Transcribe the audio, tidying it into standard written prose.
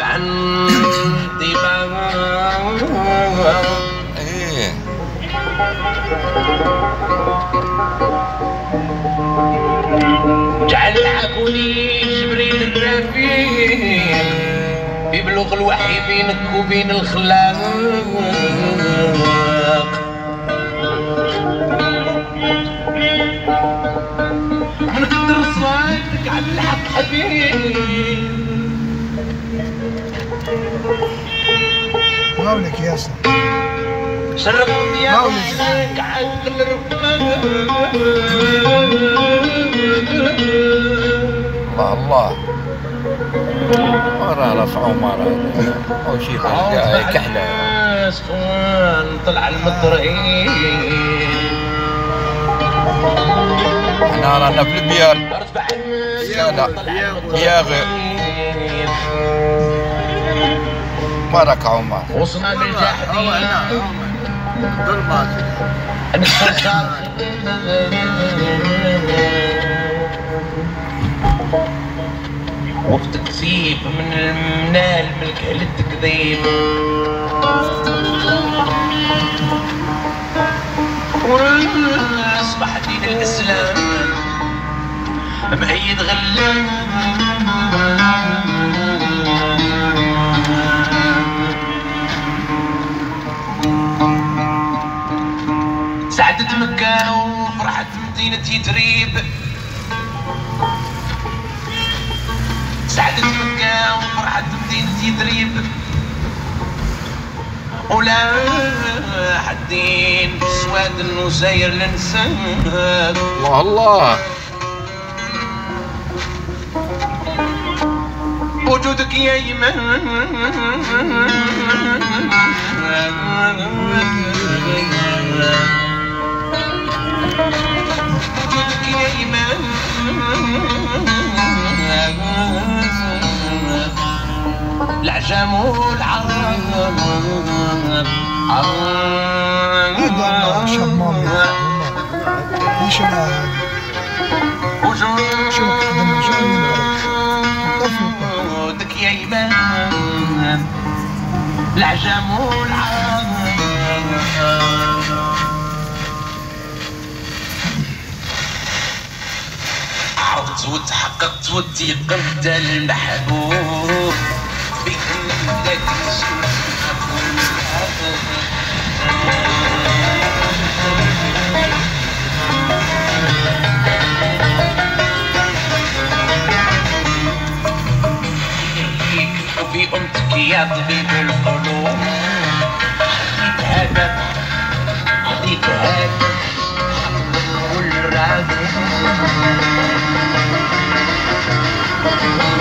عندي ايه جعل عفوني جبريل الرفيق يبلغ الوحي بينك وبين الخلاق من قدر صوتك على الحق حبيب مولك ياسر شرفني يا مولك عقل رفاق الله الله ورا رفع عمر او شي كحله سخوان طلع المطرقين احنا رانا في البيار لا بياغ بارك عمر وصلنا للجاحدين ضربات وقت كسيب من المنال ملك للتكذيب واصبح دين الاسلام مأيد غلام سعدت مكة وفرحت مدينة يثرب سعدت مكة وفرحت مدينة يثرب ولا حدين سواد النساير لنساب الله الله وجودك يا إيمان وجودك يا إيمان العجم والعرب هذا شاب مامي ليش انا شو خدمنا شو وجودك يا إيمان العجم والعرب عرفت وتحققت وتيقنت المحبوب بكل لك وفي أمتك يا طبيب القلوب عطيك هذا والراجل